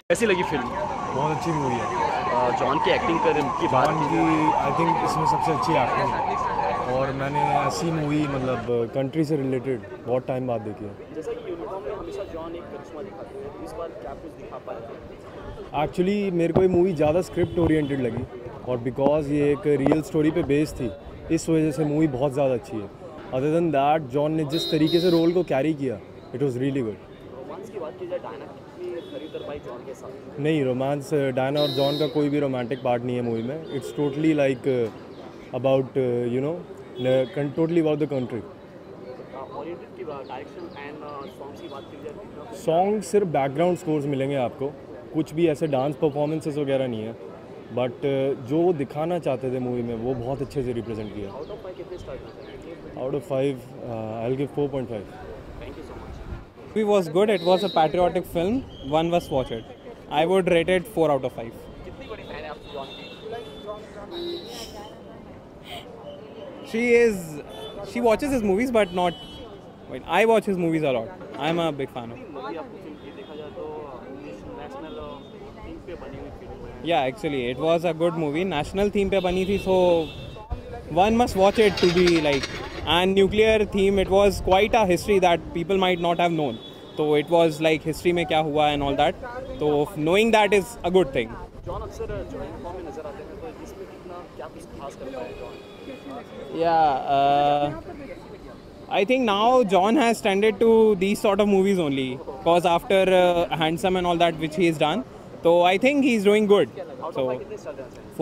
कैसी लगी फिल्म? बहुत अच्छी मूवी है। जॉन की एक्टिंग की बात जॉन की आई थिंक इसमें सबसे अच्छी एक्टिंग है और मैंने ऐसी मूवी मतलब कंट्री से रिलेटेड बहुत टाइम बाद देखी है। जैसा कि यूनिफॉर्म में हमेशा जॉन एक करिश्मा दिखाते हैं, इस बार क्या कुछ दिखा पाया? एक्चुअली मेरे को ये मूवी ज़्यादा स्क्रिप्ट ओरिएंटेड लगी और बिकॉज ये एक रियल स्टोरी पे बेस्ड थी, इस वजह से मूवी बहुत ज़्यादा अच्छी है। अदर देन दैट जॉन ने जिस तरीके से रोल को कैरी किया, it was really good. Romance की बात की जाए, डायना कितनी खरी उतर पाई जॉन के साथ? नहीं, रोमांस डायना और जॉन का कोई भी रोमांटिक पार्ट नहीं है मूवी में। It's totally like about you know totally about the country. Oriented की डायरेक्शन एंड सॉन्ग्स की बात की जाए, सॉन्ग सिर्फ बैकग्राउंड स्कोर्स मिलेंगे आपको, कुछ भी ऐसे डांस परफॉर्मेंसेस वगैरह नहीं है, बट जो दिखाना चाहते थे मूवी में वो बहुत अच्छे से रिप्रेजेंट किया। आउट ऑफ 5 कितने स्टार देंगे? Out of 5 I will give 4.5। Thank you so much. Movie was good. It was a patriotic film. One must watch it. I would rate it 4 out of 5. कितनी बड़ी fan है आप John की? She watches his movies, but not. Wait, I watch his movies a lot. I'm a big fan of. Movie आपको film की देखा जाए तो नेशनल थीम पे बनी हुई फिल्म है। Yeah, actually, it was a good movie. National theme पे बनी थी, so one must watch it to be like. And nuclear theme, it was quite a history that people might not have known. So it was like history में क्या हुआ and all that. So knowing that is a good thing. John अक्सर जो uniform में नजर आते हैं, तो इसमें कितना क्या कुछ खास करता है John? Yeah, I think now John has tended to these sort of movies only because after Handsome and all that which he's done, so I think he's doing good. Out So of 5 कितने star देना चाहिए?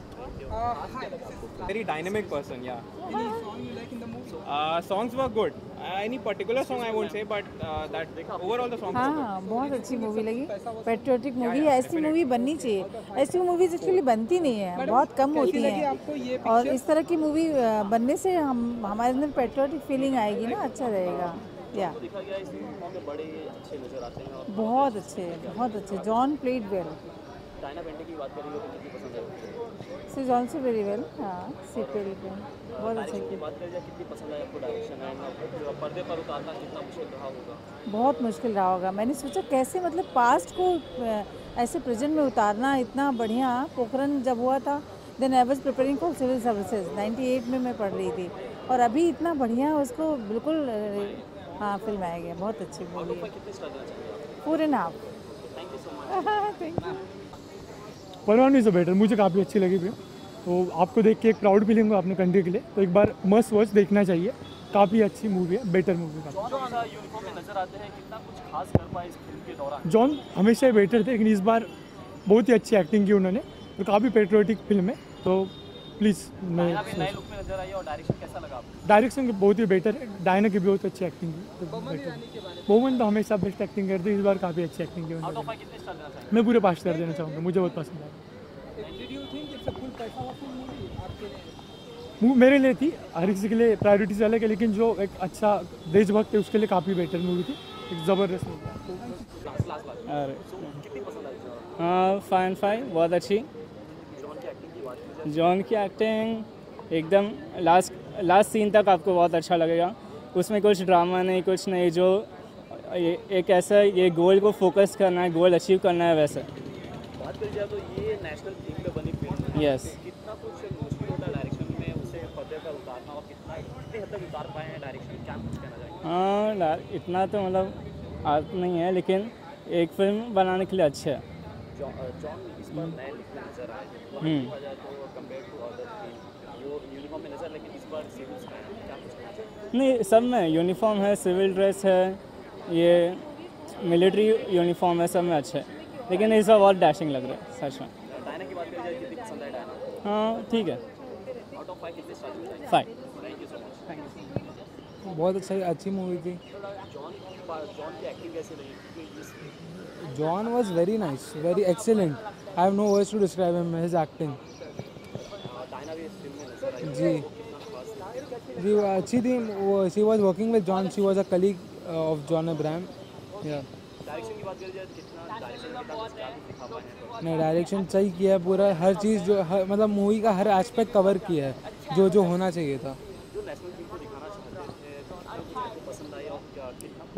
4. Very dynamic person, yeah. Any song you like in the movie? Songs were good. Any particular song I won't say, but that overall the songs were good. हाँ, बहुत अच्छी movie लगी। Patriotic movie है, ऐसी movie बननी चाहिए। ऐसी movies actually बनती नहीं है, बहुत कम होती हैं। और इस तरह की मूवी बनने से हमारे अंदर पेट्रियोटिक फीलिंग आएगी ना, अच्छा रहेगा। या देखा गया इस यूनिफॉर्म में बड़े अच्छे नजर आते हैं और बहुत अच्छे। John played well. Diana Penty की बात करेंगे तो कितनी पसंद है? सी जॉन से वेरी वेल। हाँ, सी प्लेड वेल, बहुत अच्छा डायरेक्शन की बात करें जाए, कितनी पसंद है आपको डायरेक्शन एंड पर्दे पर उतारना कितना मुश्किल रहा होगा? बहुत मुश्किल रहा होगा। मैंने सोचा कैसे मतलब पास्ट को ऐसे प्रेजेंट में उतारना, इतना बढ़िया। पोखरण जब हुआ था, then I was preparing for civil services, 98 में मैं पढ़ रही थी, और अभी इतना बढ़िया उसको बिल्कुल हाँ फिल्म आ गया। बहुत अच्छी मूवी है। कितने स्टार देना चाहिए? 4.5। Thank you so much. Thank you. परवान इज़ बेटर, मुझे काफ़ी अच्छी लगी फिल्म। तो आपको देख के एक प्राउड फीलिंग हो अपने कंट्री के लिए, तो एक बार मस्ट वॉच देखना चाहिए। काफ़ी अच्छी मूवी है, बेटर मूवी का। जॉन हमेशा यूनिफॉर्म में नजर आते हैं, कितना कुछ खास कर पाए इस फिल्म के दौरान? जॉन हमेशा ही बेटर थे, लेकिन इस बार बहुत ही अच्छी एक्टिंग की उन्होंने, तो काफ़ी पेट्रियोटिक फिल्म है। तो प्लीज़ डायना भी नए लुक में नजर आई और डायरेक्शन कैसा लगा आपको? डायरेक्शन बहुत ही बेटर है, डायना की भी बहुत अच्छी एक्टिंग की। मोमन तो हमेशा बेस्ट एक्टिंग करते हैं, इस बार काफ़ी अच्छी एक्टिंग की आउट ऑफ उन्होंने। 5 कितने स्टार देना चाहिए? मैं पूरे 5 स्टार देना चाहूँगा, मुझे बहुत पसंद आया। मेरे लिए थी, हर किसी के लिए प्रायोरिटीज अलग है, लेकिन जो एक अच्छा देशभक्त है उसके लिए काफ़ी बेटर मूवी थी, एक ज़बरदस्त मूवी। कितनी पसंद आई जॉन? हाँ, फाइन बहुत अच्छी। जॉन की एक्टिंग की बात की जाए, जॉन की एक्टिंग एकदम लास्ट सीन तक आपको बहुत अच्छा लगेगा। उसमें कुछ ड्रामा नहीं, कुछ नहीं, जो एक ऐसा ये गोल को फोकस करना है, गोल अचीव करना है, वैसे। बात करी जाए तो ये नेशनल थीम पे बनी फिल्म है। यस। कितना कुछ मुश्किल होता है डायरेक्शन में उसे पर्दे पर उतारना, और कितनी हद तक उतार पाए हैं डायरेक्शन, क्या कुछ कहना चाहिए? हाँ, इतना तो मतलब आर्ट नहीं है, लेकिन एक फिल्म बनाने के लिए अच्छा है। जॉन इस बार नए लुक में नजर आए, देखा जाए तो कंपेयर टू अदर फिल्म वो यूनिफॉर्म में नजर, लेकिन इस बार सिविल्स में है, क्या कुछ कहना चाहिए? नहीं, सब में यूनिफॉर्म है, सिविल ड्रेस है, ये मिलिट्री यूनिफॉर्म है, सब में अच्छे है, लेकिन इस बार बहुत डैशिंग लग रहा है सच में। डायना की बात करी जाए, कितनी पसंद है डायना? हाँ, ठीक है। आउट ऑफ 5 कितने स्टार देना चाहिए? 5। Thank you so much. Thank you. बहुत अच्छी मूवी थी। जॉन की एक्टिंग कैसी रही? क्योंकि इस John was very nice, very excellent. I have no words to describe him, his acting. Diana भी इस फिल्म में नजर आई, जी वो अच्छी थी। वो she was working with John, she was a colleague of John Abraham. या डायरेक्शन की बात करी जाए, कितना डायरेक्शन कितना कुछ क्या कुछ दिखा पाए हैं? नहीं, डायरेक्शन सही किया है पूरा, हर चीज़ जो मतलब मूवी का हर एस्पेक्ट कवर किया है, जो होना चाहिए था। जो नेशनल थीम को दिखाना चाहते थे, कितना कुछ आपको पसंद आई और क्या कितना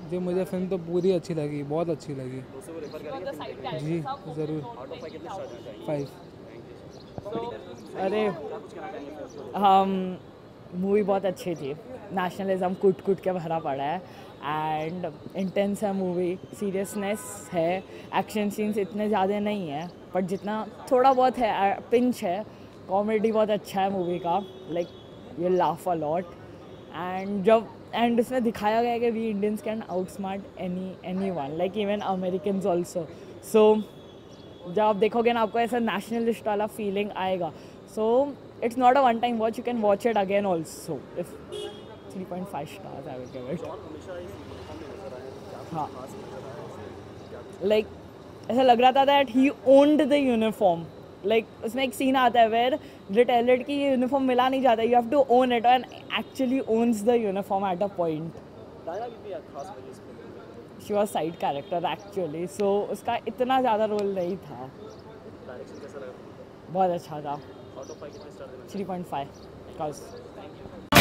जी मुझे फिल्म तो पूरी अच्छी लगी, बहुत अच्छी लगी दूसरे को रेफर करेंगे जी ज़रूर। आउट ऑफ 5 कितने स्टार देना चाहेंगे 5। अरे हम मूवी बहुत अच्छी थी, नेशनलिज्म कूट कूट के भरा पड़ा है एंड इंटेंस है मूवी, सीरियसनेस है, एक्शन सीन्स इतने ज़्यादा नहीं है बट जितना थोड़ा बहुत है पिंच है, कॉमेडी बहुत अच्छा है मूवी का, like you laugh a lot and इसमें दिखाया गया है कि we Indians can outsmart anyone, like even Americans also. So जब आप देखोगे ना आपको ऐसा नेशनलिस्ट वाला फीलिंग आएगा। So it's not a one time watch, you can watch it again also. If 3.5 stars I will give it. हाँ, like ऐसा लग रहा था that he owned the uniform, like उसमें एक सीन आता है वेयर दे टेल इट कि ये यूनिफॉर्म मिला नहीं जाता, you have to own it and actually owns the uniform at a point. Dialogue भी खास वजह इस film she was side character actually, so उसका इतना ज़्यादा रोल नहीं था। डायरेक्शन कैसा लगा? बहुत अच्छा था। आउट ऑफ 5 कितने स्टार देना 3.5 बिकॉज